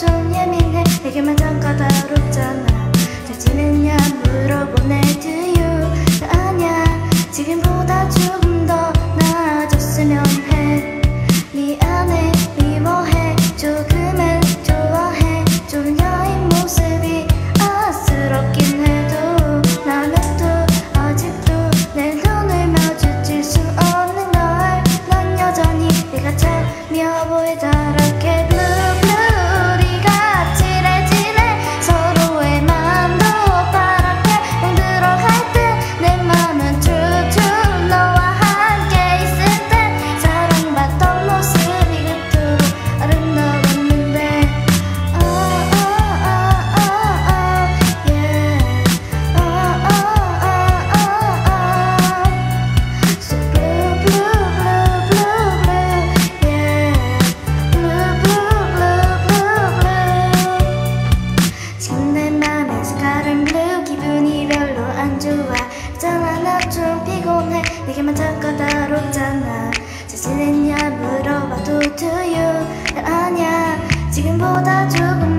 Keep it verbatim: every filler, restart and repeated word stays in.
좀 예민해. 내게만 참 까다롭잖아. 잘 지냈냐 물어보네. Do you? 아냐 지금보다 조금 더 나아졌으면 해. 미안해 미워해 조금은 좋아해. 좋은 여인 모습이 안쓰럽긴 해도 나는 또 아직도 내 눈을 마주칠 수 없는 걸. 난 여전히 네가 참여 보이더라게 blue blue. 우리가 칠해지네. 서로의 마음도 바랄게. 멍 들어갈 때 내 맘은 true true. 너와 함께 있을 때 사랑받던 모습이 그토록 아름다웠는데. Oh oh oh oh oh yeah. Oh oh oh oh oh. So blue blue blue blue blue yeah. Blue blue blue blue blue. 지금 내 맘의 색깔은 blue. 기분이 별로 안 좋아. 있잖아 나 좀 피곤해. 내게만 참 까다롭잖아. 잘 지냈냐 물어봐도 do you? 아냐 지금보다 조금